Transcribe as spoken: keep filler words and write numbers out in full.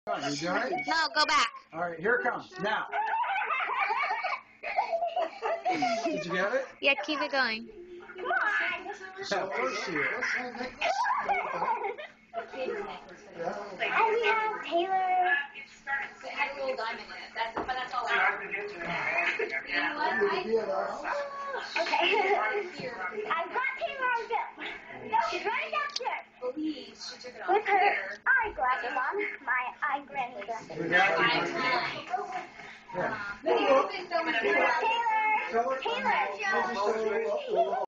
You doing it? No, go back. All right, here it comes. Now. Did you get it? Yeah, keep it going. Come on. Yeah, of course you is. And we have Taylor. It had a little diamond in it. That's, but that's all I have. You know what? Okay. I've got Taylor on film. She's running downstairs. Louise, she took it off. With her eyeglasses on. My eye granny glasses. We got you. Taylor. Taylor. Taylor.